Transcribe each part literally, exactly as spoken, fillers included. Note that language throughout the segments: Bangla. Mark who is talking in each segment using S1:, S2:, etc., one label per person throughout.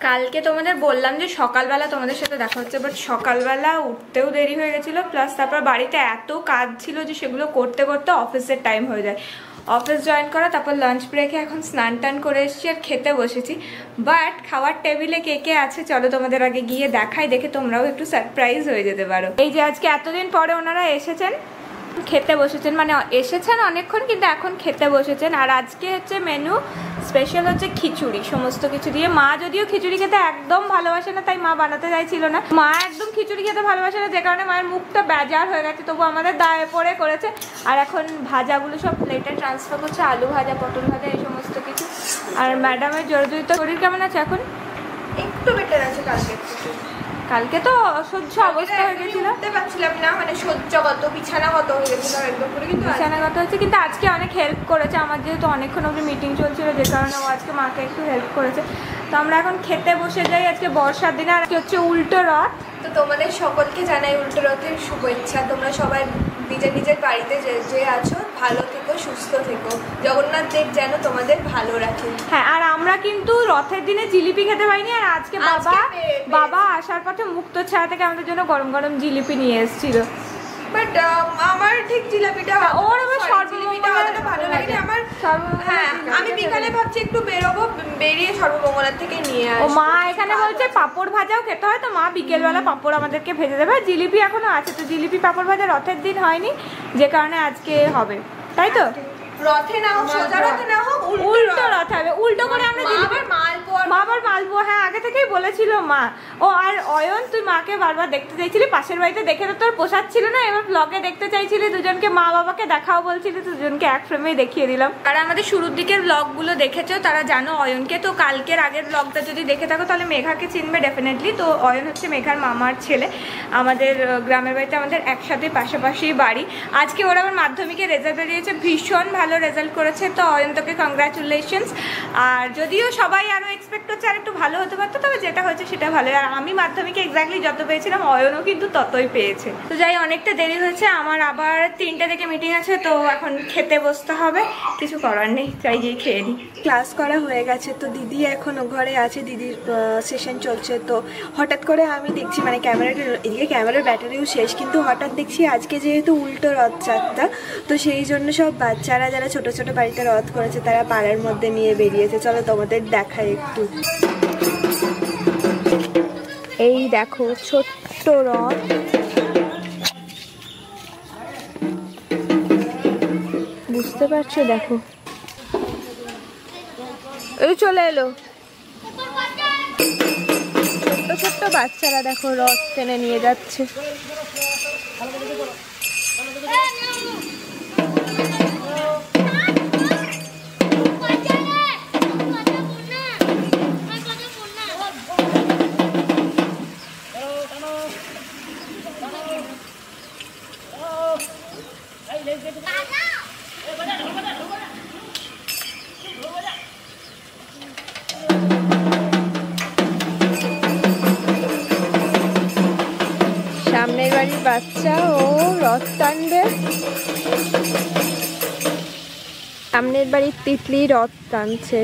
S1: কালকে তোমাদের বললাম যে সকালবেলা তোমাদের সাথে দেখা হচ্ছে, বাট সকালবেলা উঠতেও দেরি হয়ে গেছিলো, প্লাস তারপর বাড়িতে এত কাজ ছিল যে সেগুলো করতে করতে অফিসের টাইম হয়ে যায়। অফিস জয়েন করা, তারপর লাঞ্চ ব্রেকে এখন স্নান টান করে এসেছি আর খেতে বসেছি। বাট খাওয়ার টেবিলে কে কে আছে চলো তোমাদের আগে গিয়ে দেখাই, দেখে তোমরাও একটু সারপ্রাইজ হয়ে যেতে পারো। এই যে আজকে এতদিন পরে ওনারা এসেছেন, খেতে বসেছেন, মানে এসেছেন অনেকক্ষণ কিন্তু এখন খেতে বসেছেন। আর আজকে হচ্ছে মেনু স্পেশাল হচ্ছে খিচুড়ি, সমস্ত কিছু দিয়ে। মা যদিও খিচুড়ি খেতে একদম ভালোবাসে না, তাই মা বানাতে চাইছিল না। মা একদম খিচুড়ি খেতে ভালোবাসে না, যে কারণে মায়ের মুখটা বেজার হয়ে গেছে, তবু আমাদের দায়ে পড়ে করেছে। আর এখন ভাজাগুলো সব প্লেটে ট্রান্সফার করছে, আলু ভাজা, পটল ভাজা, এই সমস্ত কিছু। আর ম্যাডামের জর্জরিত শরীর কেমন আছে এখন?
S2: একটু বেটার আছে। কালকে
S1: কালকে তো অসহ্য অবস্থা হয়ে গেছিল,
S2: উঠতে পারছিলাম না, মানে সহ্যগত বিছানাগত হয়ে গেছিল একদম পুরো। কিন্তু
S1: বিছানাগত হচ্ছে, কিন্তু আজকে অনেক হেল্প করেছে আমার, যেহেতু অনেকক্ষণ অবধি মিটিং চলছিল, যে কারণে ও আজকে মাকে একটু হেল্প করেছে। তো আমরা এখন খেতে বসে যাই। আজকে বর্ষার দিনে, আর আজকে হচ্ছে উল্টো রথ।
S2: তো তোমাদের সকলকে জানাই উল্টো রথের শুভেচ্ছা। তোমরা সবাই নিজের নিজের বাড়িতে যে যে আছো ভালো থেকো, সুস্থ থেকো, জগন্নাথ দেব যেন তোমাদের ভালো রাখে।
S1: হ্যাঁ, আর আমরা কিন্তু রথের দিনে জিলিপি খেতে পাইনি, আর আজকে বাবা বাবা আসার পথে মুক্ত ছায়া থেকে আমাদের জন্য গরম গরম জিলিপি নিয়ে এসেছিল।
S2: বাট আমার ঠিক জিলাপিটা,
S1: ওর আবার সর্বমঙ্গলা
S2: অতটা ভালো লাগেনি আমার। হ্যাঁ, আমি বিকালে ভাবছি একটু বেরোবো, বেরিয়ে সর্বমঙ্গলার থেকে নিয়ে আসবো।
S1: ও মা এখানে বলছে পাঁপড় ভাজাও খেতে হয়, তো মা বিকেলবেলা পাঁপড় আমাদেরকে ভেজে দেবে। জিলিপি এখনো আছে, তো জিলিপি পাঁপড় ভাজা রথের দিন হয়নি, যে কারণে আজকে হবে, তাই তো?
S2: রথে না হোক, সোজা রথে না হোক,
S1: উল্টো রথ হবে। উল্টো করে আমরা জিলিপি মালপোয়া, মা আবার মালপোয়া, হ্যাঁ আগে থেকেই বলেছিল মা। ও আর অয়ন, তুই মাকে বারবার দেখতে চাইছিলি, পাশের বাড়িতে দেখে তো তোর পোষাচ্ছিল ছিল না, এবার ব্লগে দেখতে চাইছিলি দুজনকে, মা বাবাকে দেখাও বলছিলি, দুজনকে এক ফ্রেমেই দেখিয়ে দিলাম। আর আমাদের শুরুর দিকের ব্লগগুলো দেখেছো, তারা জানো অয়নকে। তো কালকের আগের ব্লগটা যদি দেখে থাকো তাহলে মেঘাকে চিনবে ডেফিনেটলি। তো অয়ন হচ্ছে মেঘার মামার ছেলে। আমাদের গ্রামের বাড়িতে আমাদের একসাথে পাশাপাশি বাড়ি। আজকে ওরা আবার মাধ্যমিকের রেজাল্ট বেরিয়েছে, ভীষণ ভালো রেজাল্ট করেছে, তো অয়ন তোকে কংগ্রাচুলেশনস। আর যদিও সবাই আরও এক্সপেক্ট করছে আর একটু ভালো হতে পারতো, তবে যেটা হয়েছে সেটা ভালো। আর আমি মাধ্যমিকে এক্স্যাক্টলি যত পেয়েছিলাম অয়নও কিন্তু ততই পেয়েছে। তো যাই, অনেকটা দেরি হয়েছে, আমার আবার তিনটে থেকে মিটিং আছে, তো এখন খেতে বসতে হবে, কিছু করার নেই, চাই গিয়ে খেয়ে নিই।
S2: ক্লাস করা হয়ে গেছে, তো দিদি এখনও ঘরে আছে, দিদির সেশন চলছে। তো হঠাৎ করে আমি দেখছি, মানে ক্যামেরাটা এদিকে ক্যামেরার ব্যাটারিও শেষ, কিন্তু হঠাৎ দেখছি আজকে যেহেতু উল্টো রথযাত্রা, তো সেই জন্য সব বাচ্চারা যারা ছোট ছোট বাড়িতে রথ করেছে তারা পাড়ার মধ্যে নিয়ে বেরিয়েছে। চলো তোমাদের দেখাই একটু। এই দেখো ছোট্ট রথ, বুঝতে পারছো? দেখো এই চলে এলো, ছোট্ট ছোট্ট বাচ্চারা দেখো রথ টেনে নিয়ে যাচ্ছে। সামনের বাড়ির বাচ্চা ও রথ টানবে, সামনের বাড়ির তিতলি রথ টানছে।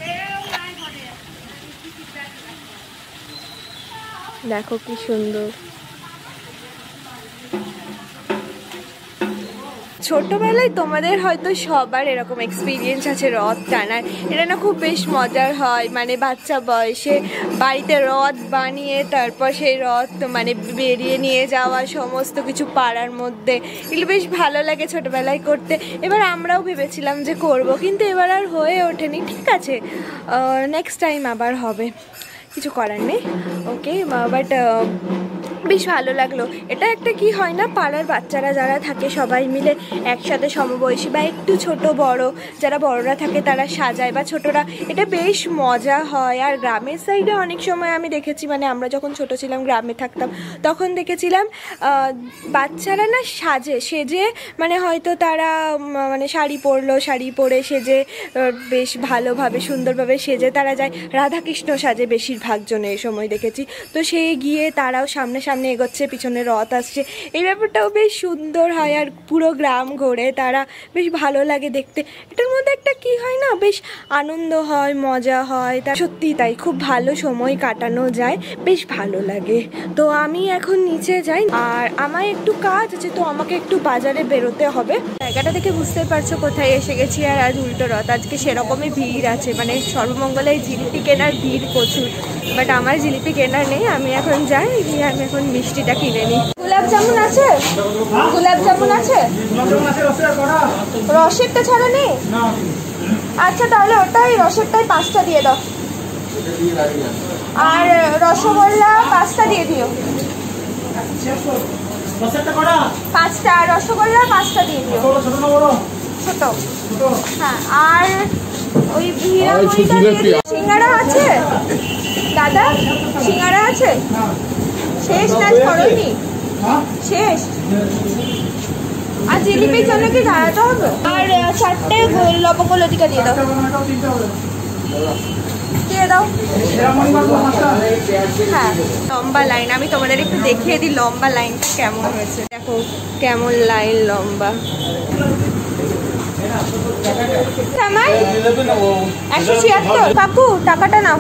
S2: দেখো কি সুন্দর। ছোটবেলায় তোমাদের হয়তো সবার এরকম এক্সপিরিয়েন্স আছে রথ টানার, এটা না খুব বেশ মজার হয়। মানে বাচ্চা বয়সে বাড়িতে রথ বানিয়ে তারপর সেই রথ মানে বেরিয়ে নিয়ে যাওয়া, সমস্ত কিছু পাড়ার মধ্যে, এগুলো বেশ ভালো লাগে ছোটবেলায় করতে। এবার আমরাও ভেবেছিলাম যে করব, কিন্তু এবার আর হয়ে ওঠেনি। ঠিক আছে, নেক্সট টাইম আবার হবে, কিছু করার নেই। ওকে, বাট বেশ ভালো লাগলো। এটা একটা কি হয় না, পাড়ার বাচ্চারা যারা থাকে সবাই মিলে একসাথে সমবয়সী বা একটু ছোট বড় যারা বড়রা থাকে তারা সাজায় বা ছোটরা, এটা বেশ মজা হয়। আর গ্রামের সাইডে অনেক সময় আমি দেখেছি, মানে আমরা যখন ছোট ছিলাম গ্রামে থাকতাম তখন দেখেছিলাম বাচ্চারা না সাজে, সেজে মানে হয়তো তারা মানে শাড়ি পরলো, শাড়ি পরে সেজে বেশ ভালোভাবে সুন্দরভাবে সেজে তারা যায়। রাধাকৃষ্ণ সাজে বেশিরভাগ জনে এই সময় দেখেছি। তো সে গিয়ে তারাও সামনে সামনে সামনে এগোচ্ছে, পিছনে রথ আসছে, এই ব্যাপারটাও বেশ সুন্দর হয়। আর পুরো গ্রাম ঘোরে তারা, বেশ ভালো লাগে দেখতে। এটার মধ্যে একটা কি হয় না, বেশ আনন্দ হয়, মজা হয়, তা সত্যি তাই খুব ভালো সময় কাটানো যায়, বেশ ভালো লাগে। তো আমি এখন নিচে যাই, আর আমার একটু কাজ আছে, তো আমাকে একটু বাজারে বেরোতে হবে। জায়গাটা দেখে বুঝতে পারছো কোথায় এসে গেছি। আর আজ উল্টো রথ, আজকে সেরকমই ভিড় আছে, মানে সর্বমঙ্গলায় জিলিপি কেনার ভিড় প্রচুর, বাট আমার জিলিপি কেনার নেই। আমি এখন যাই, গিয়ে আমি এখন মিষ্টিটা কিনে নিই। গোলাপ জামুন আছে? গোলাপ জামুন আছে? রসেরটা ছাড়া নেই? আচ্ছা তাহলে ওটাই, রসেরটাই পাঁচটা দিয়ে দাও। আর রসগোল্লা পাঁচটা দিয়ে দিও। পাঁচটা, আর রসগোল্লা পাঁচটা দিয়ে দিও। ছোট? হ্যাঁ। আর ওই ভিড়ামুড়িটা দিয়ে দিও। সিঙ্গারা আছে দাদা? সিঙ্গারা আছে? শেষ না করনি? শেষ? আর জিলিপির জন্য কি দাঁড়াতে হবে? আর চারটে লবঙ্গলতিকা দিয়ে দাও, দিয়ে দাও। হ্যাঁ, লম্বা লাইন, আমি তোমাদের একটু দেখিয়ে দিই লম্বা লাইনটা কেমন হয়েছে। দেখো কেমন লাইন লম্বা। আমার একশো ছিয়াত্তর। কাকু টাকাটা নাও।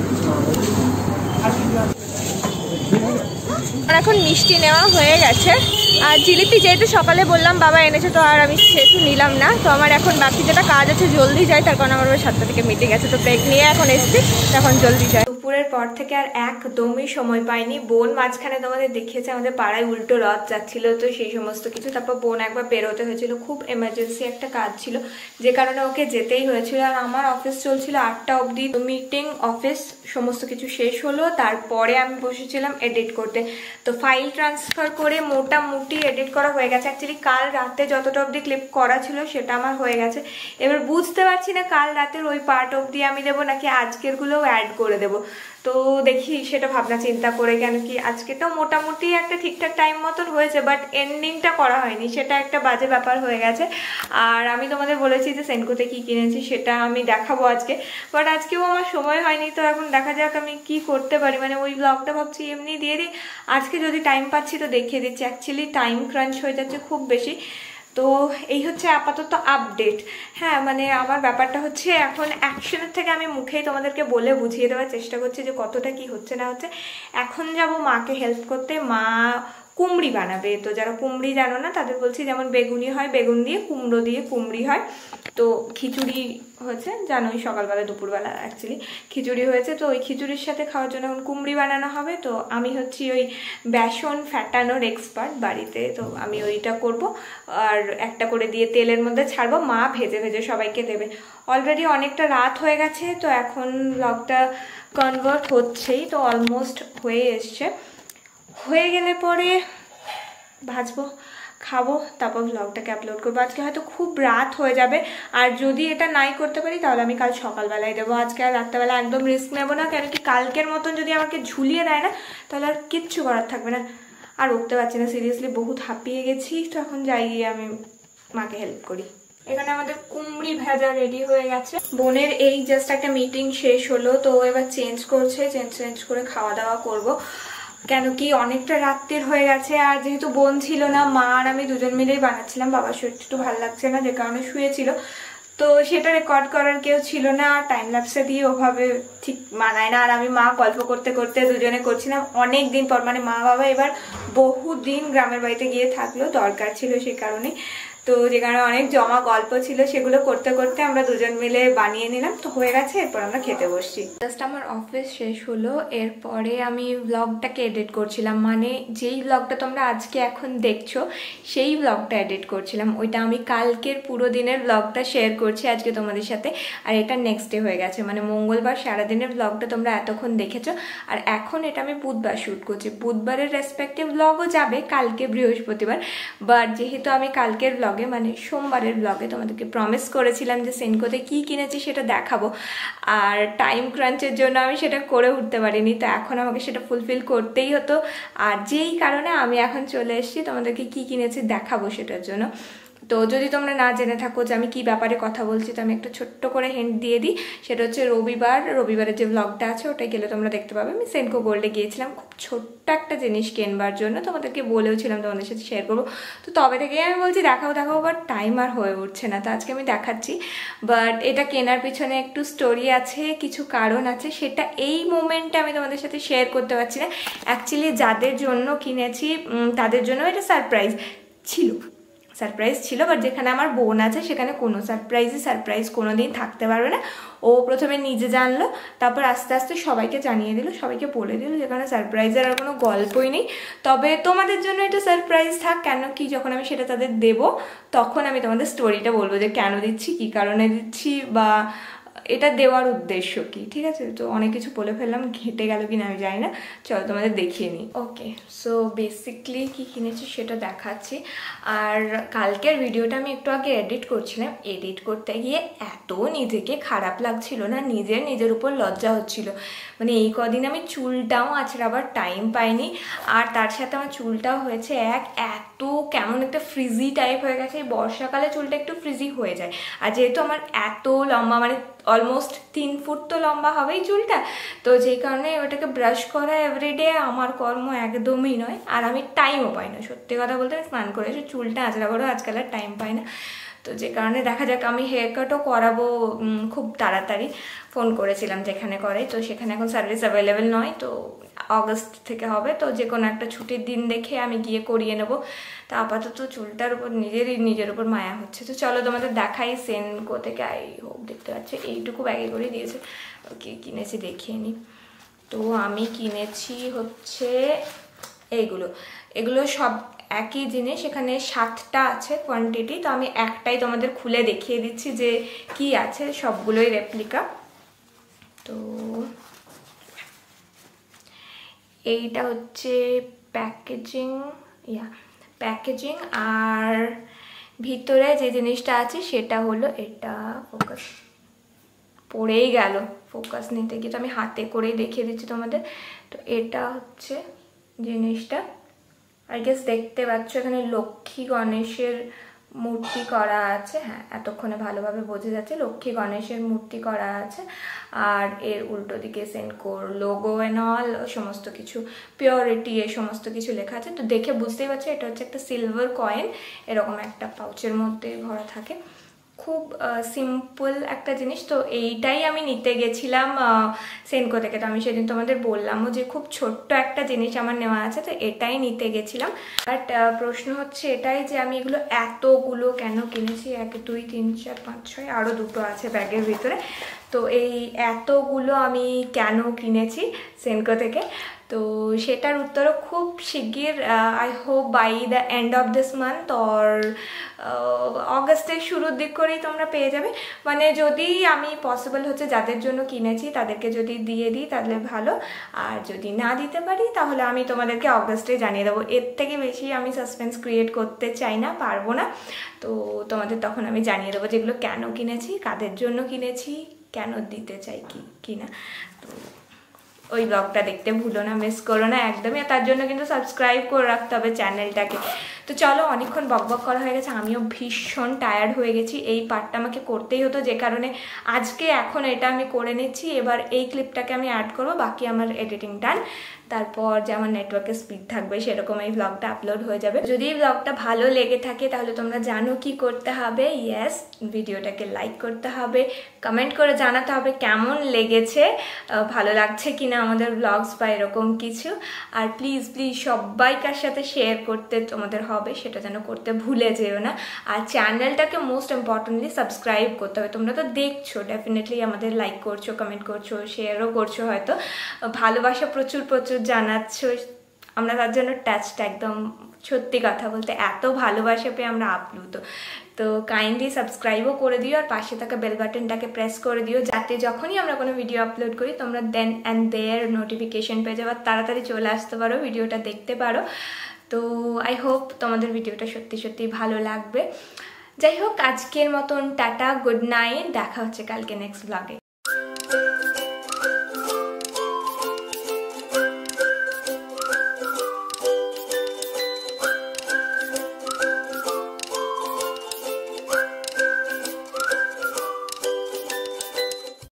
S2: এখন মিষ্টি নেওয়া হয়ে গেছে, আর জিলিপি যেহেতু সকালে বললাম বাবা এনেছে, তো আর আমি সেহেতু নিলাম না। তো আমার এখন বাকি যেটা কাজ আছে জলদি যাই, তার কারণ আমার সাতটা থেকে মিটিং আছে, তো ব্রেক নিয়ে এখন এসছি, তখন জলদি যাই। দুপুরের পর থেকে আর একদমই সময় পাইনি। বোন মাঝখানে তোমাদের দেখিয়েছে আমাদের পাড়ায় উল্টো রথ যাচ্ছিল, তো সেই সমস্ত কিছু। তারপর বোন একবার বেরোতে হয়েছিল, খুব এমার্জেন্সি একটা কাজ ছিল, যে কারণে ওকে যেতেই হয়েছিল। আর আমার অফিস চলছিল আটটা অবধি, মিটিং অফিস সমস্ত কিছু শেষ হলো, তারপরে আমি বসেছিলাম এডিট করতে। তো ফাইল ট্রান্সফার করে মোটামুটি এডিট করা হয়ে গেছে। অ্যাকচুয়ালি কাল রাতে যতটা অবধি ক্লিপ করা ছিল সেটা আমার হয়ে গেছে। এবার বুঝতে পারছি না কাল রাতের ওই পার্ট অবধি আমি দেবো নাকি আজকেরগুলোও অ্যাড করে দেবো। তো দেখি সেটা ভাবনা চিন্তা করে, কেন কি আজকেটাও মোটামুটি একটা ঠিকঠাক টাইম মতন হয়েছে, বাট এন্ডিংটা করা হয়নি, সেটা একটা বাজে ব্যাপার হয়ে গেছে। আর আমি তোমাদের বলেছি যে সেনকোতে কি কিনেছি সেটা আমি দেখাবো আজকে, বাট আজকেও আমার সময় হয়নি। তো এখন দেখা যাক আমি কি করতে পারি, মানে ওই ব্লগটা ভাবছি এমনি দিয়ে দিই, আজকে যদি টাইম পাচ্ছি তো দেখিয়ে দিচ্ছি। অ্যাকচুয়ালি টাইম ক্রাঞ্চ হয়ে যাচ্ছে খুব বেশি। তো এই হচ্ছে আপাতত আপডেট। হ্যাঁ, মানে আমার ব্যাপারটা হচ্ছে এখন অ্যাকশনের থেকে আমি মুখেই তোমাদেরকে বলে বুঝিয়ে দেওয়ার চেষ্টা করছি যে কতটা কি হচ্ছে না হচ্ছে। এখন যাব মাকে হেল্প করতে, মা কুমড়ি বানাবে। তো যারা কুমড়ি জানো না তাদের বলছি, যেমন বেগুনি হয় বেগুন দিয়ে, কুমড়ো দিয়ে কুমড়ি হয়। তো খিচুড়ি হয়েছে জানোই, সকালবেলা দুপুরবেলা অ্যাকচুয়ালি খিচুড়ি হয়েছে। তো ওই খিচুড়ির সাথে খাওয়ার জন্য এখন কুমড়ি বানানো হবে। তো আমি হচ্ছি ওই বেসন ফ্যাটানোর এক্সপার্ট বাড়িতে, তো আমি ওইটা করব। আর একটা করে দিয়ে তেলের মধ্যে ছাড়বো, মা ভেজে ভেজে সবাইকে দেবে। অলরেডি অনেকটা রাত হয়ে গেছে, তো এখন ব্লগটা কনভার্ট হচ্ছেই, তো অলমোস্ট হয়ে এসছে। হয়ে গেলে পরে ভাজবো, খাবো, তারপর ব্লগটাকে আপলোড করবো। আজকে হয়তো খুব রাত হয়ে যাবে, আর যদি এটা নাই করতে পারি তাহলে আমি কাল সকালবেলায় দেবো। আজকে আর রাত্রেবেলা একদম রিস্ক নেবো না, কেন কি কালকের মতন যদি আমাকে ঝুলিয়ে দেয় না তাহলে আর কিচ্ছু করার থাকবে না। আর উঠতে পারছি না, সিরিয়াসলি বহুত হাঁপিয়ে গেছি। তো এখন যাই গিয়ে আমি মাকে হেল্প করি। এখানে আমাদের কুমড়ি ভাজা রেডি হয়ে গেছে। বোনের এই জাস্ট একটা মিটিং শেষ হলো, তো এবার চেঞ্জ করছে, চেঞ্জ চেঞ্জ করে খাওয়া দাওয়া করবো, কেন কি অনেকটা রাত্রের হয়ে গেছে। আর যেহেতু বোন ছিল না, মা আর আমি দুজন মিলেই বানাচ্ছিলাম, বাবার শরীরটা একটু ভালো লাগছে না যে কারণে শুয়েছিল, তো সেটা রেকর্ড করার কেউ ছিল না। আর টাইম ল্যাপসে দিয়ে ওভাবে ঠিক মানায় না। আর আমি মা গল্প করতে করতে দুজনে করছিলাম অনেক দিন পর, মানে মা বাবা এবার বহু দিন গ্রামের বাড়িতে গিয়ে থাকলো, দরকার ছিল সেই কারণে। তো যে কারণে অনেক জমা গল্প ছিল, সেগুলো করতে করতে আমরা দুজন মিলে বানিয়ে নিলাম। তো হয়ে গেছে, এরপর আমরা খেতে বসছি। জাস্ট আমার অফিস শেষ হলো, এরপরে আমি ব্লগটাকে এডিট করছিলাম, মানে যেই ব্লগটা তোমরা আজকে এখন দেখছো সেই ব্লগটা এডিট করছিলাম। ওইটা আমি কালকের পুরো দিনের ব্লগটা শেয়ার করছি আজকে তোমাদের সাথে। আর এটা নেক্সট ডে হয়ে গেছে, মানে মঙ্গলবার সারাদিনের ব্লগটা তোমরা এতক্ষণ দেখেছো। আর এখন এটা আমি বুধবার শ্যুট করছি, বুধবারের রেসপেক্টিভ ব্লগও যাবে কালকে বৃহস্পতিবার। বাট যেহেতু আমি কালকের ব্লগ মানে সোমবারের ব্লগে তোমাদেরকে প্রমিস করেছিলাম যে সেনকোতে কি কিনেছি সেটা দেখাবো, আর টাইম ক্রাঞ্চের জন্য আমি সেটা করে উঠতে পারিনি। তো এখন আমাকে সেটা ফুলফিল করতেই হতো, আর যেই কারণে আমি এখন চলে এসেছি তোমাদেরকে কি কিনেছি দেখাবো সেটার জন্য।
S1: তো যদি তোমরা না জেনে থাকো যে আমি কি ব্যাপারে কথা বলছি, তো আমি একটা ছোট্ট করে হিন্ট দিয়ে দিই। সেটা হচ্ছে রবিবার রবিবারের যে ব্লগটা আছে ওটাই গেলে তোমরা দেখতে পাবে। আমি সেনকো গোল্ডে গিয়েছিলাম খুব ছোট্ট একটা জিনিস কেনবার জন্য, তোমাদেরকে বলেও ছিলাম তোমাদের সাথে শেয়ার করবো। তো তবে থেকেই আমি বলছি দেখাও দেখাও, বাট টাইম আর হয়ে উঠছে না। তো আজকে আমি দেখাচ্ছি, বাট এটা কেনার পিছনে একটু স্টোরি আছে, কিছু কারণ আছে, সেটা এই মোমেন্টে আমি তোমাদের সাথে শেয়ার করতে পারছি না। অ্যাকচুয়ালি যাদের জন্য কিনেছি তাদের জন্য এটা সারপ্রাইজ ছিল, সারপ্রাইজ ছিল বাট যেখানে আমার বোন আছে সেখানে কোনো সারপ্রাইজই সারপ্রাইজ কোনো দিন থাকতে পারবে না। ও প্রথমে নিজে জানলো, তারপর আস্তে আস্তে সবাইকে জানিয়ে দিল, সবাইকে বলে দিল, যেখানে সারপ্রাইজের আর কোনো গল্পই নেই। তবে তোমাদের জন্য এটা সারপ্রাইজ থাক, কেন কি যখন আমি সেটা তাদের দেবো তখন আমি তোমাদের স্টোরিটা বলবো যে কেন দিচ্ছি, কী কারণে দিচ্ছি, বা এটা দেওয়ার উদ্দেশ্য কি। ঠিক আছে, তো অনেক কিছু বলে ফেললাম, ঘেটে গেল কিনা আমি জানি না। চলো তোমাদের দেখিয়ে নিই। ওকে, সো বেসিকলি কি কিনেছি সেটা দেখাচ্ছি। আর কালকের ভিডিওটা আমি একটু আগে এডিট করছিলাম, এডিট করতে গিয়ে এত নিজেকে খারাপ লাগছিল না, নিজের নিজের উপর লজ্জা হচ্ছিল। মানে এই কদিন আমি চুলটাও আছড়াবার টাইম পাইনি, আর তার সাথে আমার চুলটাও হয়েছে এক এত কেমন একটা ফ্রিজি টাইপ হয়ে গেছে। এই বর্ষাকালে চুলটা একটু ফ্রিজি হয়ে যায়, আর যেহেতু আমার এত লম্বা, মানে অলমোস্ট তিন ফুট তো লম্বা হবেই চুলটা, তো যেই কারণে ওটাকে ব্রাশ করা এভরিডে আমার কর্ম একদমই নয়, আর আমি টাইমও পাই না। সত্যি কথা বলতে আমি স্নান করে এসে চুলটা আঁচড়া করেও আজকাল আর টাইম পাই না। তো যে কারণে দেখা যাক, আমি হেয়ার কাটও করাবো খুব তাড়াতাড়ি। ফোন করেছিলাম যেখানে করে, তো সেখানে এখন সার্ভিস অ্যাভেলেবেল নয়, তো অগস্ট থেকে হবে। তো যে কোনো একটা ছুটির দিন দেখে আমি গিয়ে করিয়ে নেবো। তা আপাতত চুলটার উপর নিজেরই নিজের উপর মায়া হচ্ছে। তো চলো তোমাদের দেখাই সেনকো থেকে। আই হোপ দেখতে পাচ্ছি এইটুকু ব্যাগে করে দিয়েছে। ওকে, কিনেছি দেখিয়ে নিই। তো আমি কিনেছি হচ্ছে এইগুলো, এগুলো সব একই জিনিস, এখানে সাতটা আছে কোয়ান্টিটি। তো আমি একটাই তোমাদের খুলে দেখিয়ে দিচ্ছি যে কি আছে, সবগুলোই রেপ্লিকা। তো এইটা হচ্ছে প্যাকেজিং, ইয়া প্যাকেজিং, আর ভিতরে যে জিনিসটা আছে সেটা হলো এটা। ফোকাস পড়েই গেল ফোকাস নিতে গিয়ে, তো আমি হাতে করেই দেখিয়ে দিচ্ছি তোমাদের। তো এটা হচ্ছে জিনিসটা, আই গেস দেখতে পাচ্ছ এখানে লক্ষ্মী গণেশের মূর্তি করা আছে। হ্যাঁ, এতক্ষণে ভালোভাবে বোঝা যাচ্ছে, লক্ষ্মী গণেশের মূর্তি করা আছে। আর এর উল্টো দিকে সেনকোর লোগো এন্ড অল সমস্ত কিছু, পিওরিটি এ সমস্ত কিছু লেখা আছে। তো দেখে বুঝতেই পারছি এটা হচ্ছে একটা সিলভার কয়েন, এরকম একটা পাউচের মধ্যে ভরা থাকে। খুব সিম্পল একটা জিনিস। তো এইটাই আমি নিতে গেছিলাম সেনকো থেকে। তো আমি সেদিন তোমাদের বললামও যে খুব ছোট্ট একটা জিনিস আমার নেওয়া আছে, তো এটাই নিতে গেছিলাম। বাট প্রশ্ন হচ্ছে এটাই যে আমি এগুলো এতগুলো কেন কিনেছি। এক দুই তিন চার পাঁচ ছয়, আরও দুটো আছে ব্যাগের ভিতরে। তো এই এতগুলো আমি কেন কিনেছি সেনকো থেকে, তো সেটার উত্তরও খুব শিগগির, I hope by the end of this month or অগস্টের শুরুর দিক করেই তোমরা পেয়ে যাবে। মানে যদি আমি পসিবল হচ্ছে যাদের জন্য কিনেছি তাদেরকে যদি দিয়ে দিই তাহলে ভালো, আর যদি না দিতে পারি তাহলে আমি তোমাদেরকে অগস্টে জানিয়ে দেবো। এর থেকে বেশি আমি সাসপেন্স ক্রিয়েট করতে চাই না, পারবো না। তো তোমাদের তখন আমি জানিয়ে দেবো যেগুলো কেন কিনেছি, কাদের জন্য কিনেছি, কেন দিতে চাই কি কিনা। তো ওই ব্লগটা দেখতে ভুলো না, মিস করো না একদমই। তার জন্য কিন্তু সাবস্ক্রাইব করে রাখতে হবে চ্যানেলটাকে। তো চলো, অনেকক্ষণ বকবক করা হয়ে গেছে, আমিও ভীষণ টায়ার্ড হয়ে গেছি। এই পার্টটা আমাকে করতেই হতো, যে কারণে আজকে এখন এটা আমি করে নিচ্ছি। এবার এই ক্লিপটাকে আমি অ্যাড করবো, বাকি আমার এডিটিং ডান। তারপর যে আমার নেটওয়ার্কের স্পিড থাকবে সেরকম এই ব্লগটা আপলোড হয়ে যাবে। যদি এই ব্লগটা ভালো লেগে থাকে তাহলে তোমরা জানো কি করতে হবে। ইয়েস, ভিডিওটাকে লাইক করতে হবে, কমেন্ট করে জানাতে হবে কেমন লেগেছে, ভালো লাগছে কিনা আমাদের ব্লগস বা এরকম কিছু। আর প্লিজ প্লিজ সবাইকার সাথে শেয়ার করতে তোমাদের হবে, সেটা যেন করতে ভুলে যেও না। আর চ্যানেলটাকে মোস্ট ইম্পর্টেন্টলি সাবস্ক্রাইব করতে হবে। তোমরা তো দেখছো, ডেফিনেটলি আমাদের লাইক করছো, কমেন্ট করছো, শেয়ারও করছো, হয়তো ভালোবাসা প্রচুর প্রচুর জানাচ্ছ। আমরা তার জন্য টাচড, একদম সত্যি কথা বলতে এত ভালোবাসা পেয়ে আমরা আপ্লুত। তো কাইন্ডলি সাবস্ক্রাইবও করে দিও, আর পাশে থাকা বেল বাটনটাকে প্রেস করে দিও, যাতে যখনই আমরা কোনো ভিডিও আপলোড করি তোমরা দেন অ্যান্ড দেয়ার নোটিফিকেশন পেয়ে যাবে, তাড়াতাড়ি চলে আসতে পারো, ভিডিওটা দেখতে পারো। তো আই হোপ তোমাদের ভিডিওটা সত্যি সত্যি ভালো লাগবে। যাই হোক, আজকের মতন টাটা, গুড নাইট, দেখা হচ্ছে কালকে নেক্সট ব্লগে।